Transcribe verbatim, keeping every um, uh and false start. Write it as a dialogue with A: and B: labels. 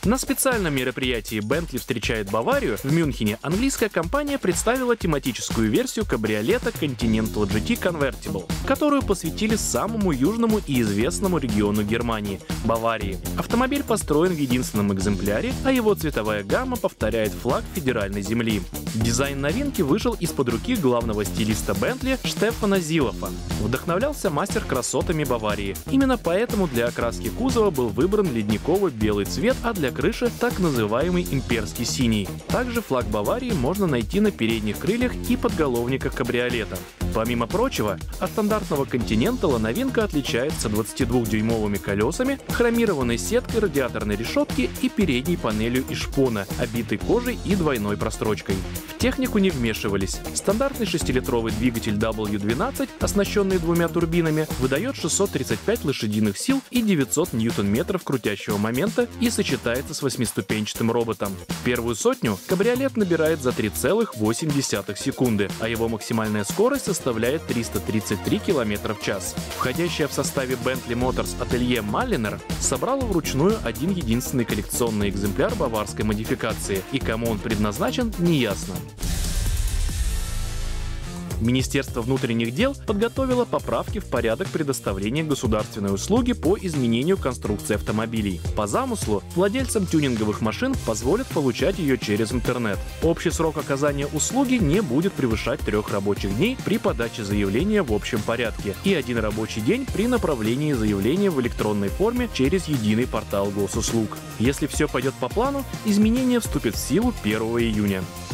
A: На специальном мероприятии Bentley встречает Баварию в Мюнхене английская компания представила тематическую версию кабриолета Continental джи ти Convertible, которую посвятили самому южному и известному региону Германии – Баварии. Автомобиль построен в единственном экземпляре, а его цветовая гамма повторяет флаг федеральной земли. Дизайн новинки вышел из-под руки главного стилиста Bentley Штефана Зилофа. Вдохновлялся мастер красотами Баварии. Именно поэтому для окраски кузова был выбран ледниково-белый цвет, а для крыши так называемый имперский синий. Также флаг Баварии можно найти на передних крыльях и подголовниках кабриолета. Помимо прочего, от стандартного Continental новинка отличается двадцатидвухдюймовыми колесами, хромированной сеткой радиаторной решетки и передней панелью из шпона, обитой кожей и двойной прострочкой. В технику не вмешивались. Стандартный шестилитровый двигатель дабл ю двенадцать, оснащенный двумя турбинами, выдает шестьсот тридцать пять лошадиных сил и девятьсот ньютон-метров крутящего момента и сочетается с восьмиступенчатым роботом. Первую сотню кабриолет набирает за три целых восемь десятых секунды, а его максимальная скорость составляет триста тридцать три километра в час. Входящая в составе Bentley Motors ателье Маллинер собрала вручную один единственный коллекционный экземпляр баварской модификации, и кому он предназначен, неясно. Министерство внутренних дел подготовило поправки в порядок предоставления государственной услуги по изменению конструкции автомобилей. По замыслу, владельцам тюнинговых машин позволят получать ее через интернет. Общий срок оказания услуги не будет превышать трех рабочих дней при подаче заявления в общем порядке и один рабочий день при направлении заявления в электронной форме через единый портал госуслуг. Если все пойдет по плану, изменения вступят в силу первого июня.